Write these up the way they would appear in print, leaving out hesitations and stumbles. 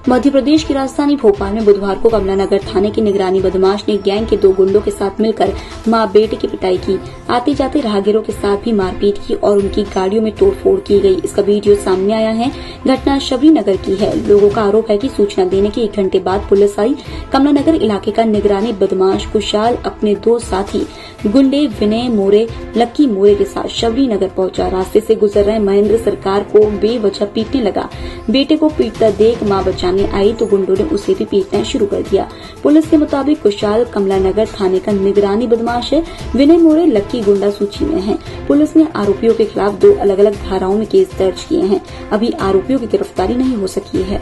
मध्य प्रदेश की राजधानी भोपाल में बुधवार को कमलानगर थाने की निगरानी बदमाश ने गैंग के 2 गुंडों के साथ मिलकर मां बेटे की पिटाई की। आते जाते राहगीरों के साथ भी मारपीट की और उनकी गाड़ियों में तोड़फोड़ की गई। इसका वीडियो सामने आया है। घटना शबरी नगर की है। लोगों का आरोप है कि सूचना देने के 1 घंटे बाद पुलिस आई। कमलानगर इलाके का निगरानी बदमाश कुशाल अपने 2 साथी गुंडे विनय मोरे, लक्की मोरे के साथ शबरी नगर पहुंचा। रास्ते से गुजर रहे महेंद्र सरकार को बेवजह पीटने लगा। बेटे को पीटता देख मां बचाने आई तो गुंडों ने उसे भी पीटना शुरू कर दिया। पुलिस के मुताबिक कुशाल कमलानगर थाने का निगरानी बदमाश है। विनय मोरे लक्की गुंडा सूची में है। पुलिस ने आरोपियों के खिलाफ 2 अलग-अलग धाराओं में केस दर्ज किए हैं। अभी आरोपियों की गिरफ्तारी नहीं हो सकी है।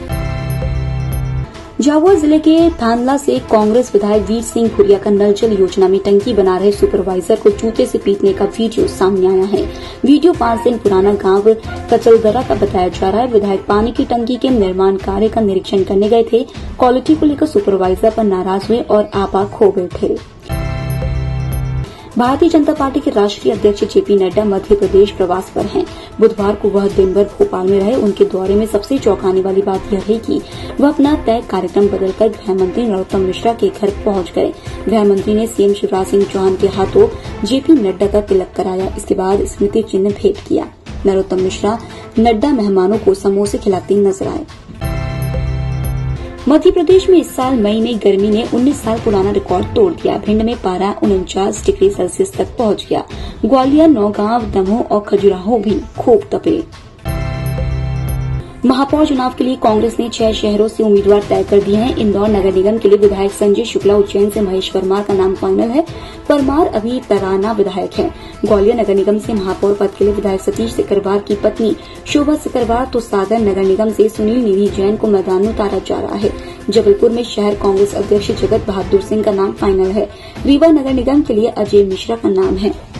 झाबुआ जिले के थानला से कांग्रेस विधायक वीर सिंह भुरिया का नल जल योजना में टंकी बना रहे सुपरवाइजर को जूते से पीटने का वीडियो सामने आया है। वीडियो 5 दिन पुराना गांव कचलदरा का बताया जा रहा है। विधायक पानी की टंकी के निर्माण कार्य का निरीक्षण करने गए थे। क्वालिटी को लेकर सुपरवाइजर पर नाराज हुए और आपा खो गए थे। भारतीय जनता पार्टी के राष्ट्रीय अध्यक्ष जेपी नड्डा मध्य प्रदेश प्रवास पर हैं। बुधवार को वह दिन भर भोपाल में रहे। उनके दौरे में सबसे चौंकाने वाली बात यह है कि वह अपना तय कार्यक्रम बदलकर गृह मंत्री नरोत्तम मिश्रा के घर पहुंच गए। गृह मंत्री ने सीएम शिवराज सिंह चौहान के हाथों जेपी नड्डा का तिलक कराया। इसके बाद स्मृति चिन्ह भेंट किया। नरोत्तम मिश्रा नड्डा मेहमानों को समोसे खिलाते नजर आए। मध्य प्रदेश में इस साल मई में गर्मी ने 19 साल पुराना रिकॉर्ड तोड़ दिया। भिंड में पारा 49 डिग्री सेल्सियस तक पहुंच गया। ग्वालियर, नौगांव, दमोह और खजुराहो भी खूब तपे। महापौर चुनाव के लिए कांग्रेस ने 6 शहरों से उम्मीदवार तय कर दिए हैं। इंदौर नगर निगम के लिए विधायक संजय शुक्ला, उज्जैन से महेश परमार का नाम फाइनल है। परमार अभी तराना विधायक है। ग्वालियर नगर निगम से महापौर पद के लिए विधायक सतीश सिकरवार की पत्नी शोभा सिकरवार तो सागर नगर निगम से सुनील निधि जैन को मैदान में उतारा जा रहा है। जबलपुर में शहर कांग्रेस अध्यक्ष जगत बहादुर सिंह का नाम फाइनल है। रीवा नगर निगम के लिए अजय मिश्रा का नाम है।